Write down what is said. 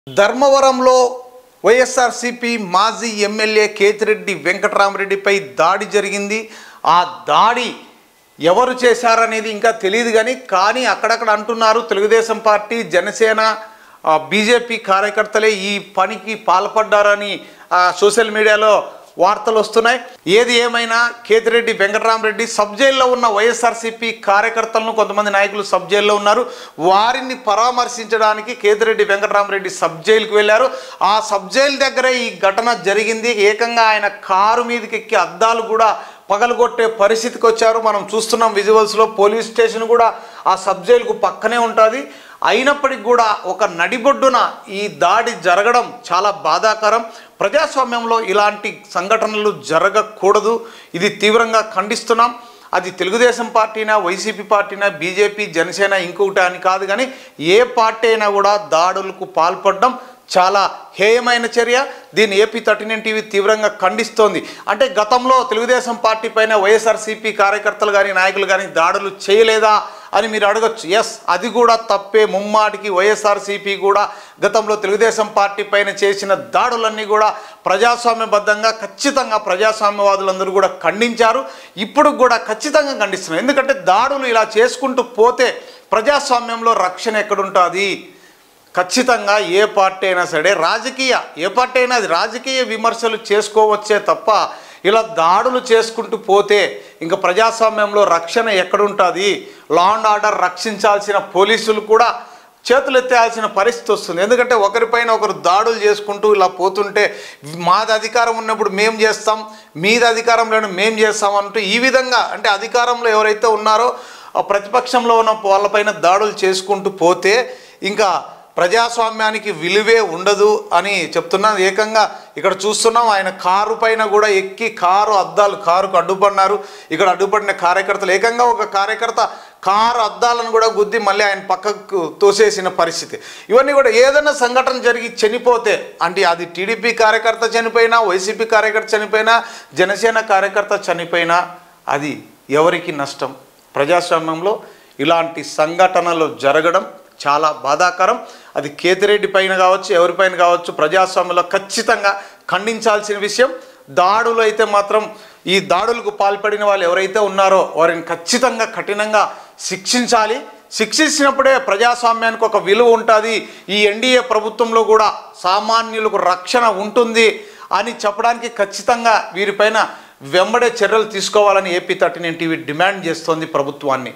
ధర్మవరంలో వైఎస్ఆర్సీపీ మాజీ ఎమ్మెల్యే కేతిరెడ్డి వెంకటరామరెడ్డిపై దాడి జరిగింది. ఆ దాడి ఎవరు చేశారనేది ఇంకా తెలియదు కానీ అక్కడక్కడ అంటున్నారు తెలుగుదేశం పార్టీ, జనసేన, బీజేపీ కార్యకర్తలే ఈ పనికి పాల్పడ్డారని సోషల్ మీడియాలో వార్తలు వస్తున్నాయి. ఏది ఏమైనా కేతిరెడ్డి వెంకటరామరెడ్డి సబ్ జైల్లో ఉన్న వైఎస్ఆర్సీపీ కార్యకర్తలను కొంతమంది నాయకులు సబ్ జైల్లో ఉన్నారు. వారిని పరామర్శించడానికి కేతిరెడ్డి వెంకటరామరెడ్డి సబ్ జైలుకు వెళ్ళారు. ఆ సబ్ జైలు దగ్గరే ఈ ఘటన జరిగింది. ఏకంగా ఆయన కారు మీదకి ఎక్కి అద్దాలు కూడా పగలగొట్టే పరిస్థితికి వచ్చారు. మనం చూస్తున్నాం విజువల్స్లో. పోలీస్ స్టేషన్ కూడా ఆ సబ్ జైలుకు పక్కనే ఉంటుంది. అయినప్పటికీ కూడా ఒక నడిబొడ్డున ఈ దాడి జరగడం చాలా బాధాకరం. ప్రజాస్వామ్యంలో ఇలాంటి సంఘటనలు జరగకూడదు. ఇది తీవ్రంగా ఖండిస్తున్నాం. అది తెలుగుదేశం పార్టీనా, వైసీపీ పార్టీనా, బీజేపీ, జనసేన ఇంకొకటి అని కాదు, కానీ ఏ పార్టీ అయినా కూడా దాడులకు పాల్పడడం చాలా హేయమైన చర్య. దీన్ని ఏపీ 39 టీవీ తీవ్రంగా ఖండిస్తోంది. అంటే గతంలో తెలుగుదేశం పార్టీ పైన వైఎస్ఆర్సీపీ కార్యకర్తలు కానీ నాయకులు కానీ దాడులు చేయలేదా అని మీరు అడగచ్చు. ఎస్, అది కూడా తప్పే. ముమ్మాటికి వైఎస్ఆర్సీపీ కూడా గతంలో తెలుగుదేశం పార్టీ పైన చేసిన దాడులన్నీ కూడా ప్రజాస్వామ్యబద్ధంగా ఖచ్చితంగా ప్రజాస్వామ్యవాదులందరూ కూడా ఖండించారు. ఇప్పుడు కూడా ఖచ్చితంగా ఖండిస్తున్నారు. ఎందుకంటే దాడులు ఇలా చేసుకుంటూ పోతే ప్రజాస్వామ్యంలో రక్షణ ఎక్కడుంటుంది? ఖచ్చితంగా ఏ పార్టీ అయినా సరే ఏ పార్టీ అయినా అది రాజకీయ విమర్శలు చేసుకోవచ్చే తప్ప ఇలా దాడులు చేసుకుంటూ పోతే ఇంకా ప్రజాస్వామ్యంలో రక్షణ ఎక్కడుంటుంది? లా అండ్ ఆర్డర్ రక్షించాల్సిన పోలీసులు కూడా చేతులు ఎత్తేయాల్సిన పరిస్థితి వస్తుంది. ఎందుకంటే ఒకరిపైన ఒకరు దాడులు చేసుకుంటూ ఇలా పోతుంటే మాది అధికారం ఉన్నప్పుడు మేము చేస్తాం, మీది అధికారం లేని మేము చేస్తాం అంటూ ఈ విధంగా, అంటే అధికారంలో ఎవరైతే ఉన్నారో ప్రతిపక్షంలో ఉన్న వాళ్ళపైన దాడులు చేసుకుంటూ పోతే ఇంకా ప్రజాస్వామ్యానికి విలువే ఉండదు అని చెప్తున్నాను. ఏకంగా ఇక్కడ చూస్తున్నాం ఆయన కారు పైన కూడా ఎక్కి కారుకు అడ్డుపడినారు. ఇక్కడ అడ్డుపడిన కార్యకర్తలు ఏకంగా ఒక కార్యకర్త కారు అద్దాలను కూడా గుద్ది మళ్ళీ ఆయన పక్కకు తోసేసిన పరిస్థితి. ఇవన్నీ కూడా ఏదైనా సంఘటన జరిగి చనిపోతే, అంటే అది టీడీపీ కార్యకర్త చనిపోయినా, వైసీపీ కార్యకర్త చనిపోయినా, జనసేన కార్యకర్త చనిపోయినా అది ఎవరికి నష్టం? ప్రజాస్వామ్యంలో ఇలాంటి సంఘటనలు జరగడం చాలా బాధాకరం. అది కేతిరెడ్డి పైన కావచ్చు, ఎవరిపైన కావచ్చు, ప్రజాస్వామ్యంలో ఖచ్చితంగా ఖండించాల్సిన విషయం. దాడులు అయితే మాత్రం ఈ దాడులకు పాల్పడిన వాళ్ళు ఎవరైతే ఉన్నారో వారిని ఖచ్చితంగా కఠినంగా శిక్షించాలి. శిక్షించినప్పుడే ప్రజాస్వామ్యానికి ఒక విలువ ఉంటుంది. ఈ ఎన్డీఏ ప్రభుత్వంలో కూడా సామాన్యులకు రక్షణ ఉంటుంది అని చెప్పడానికి ఖచ్చితంగా వీరిపైన వెంబడే చర్యలు తీసుకోవాలని ఏపీ 39 టీవీ డిమాండ్ చేస్తోంది ప్రభుత్వాన్ని.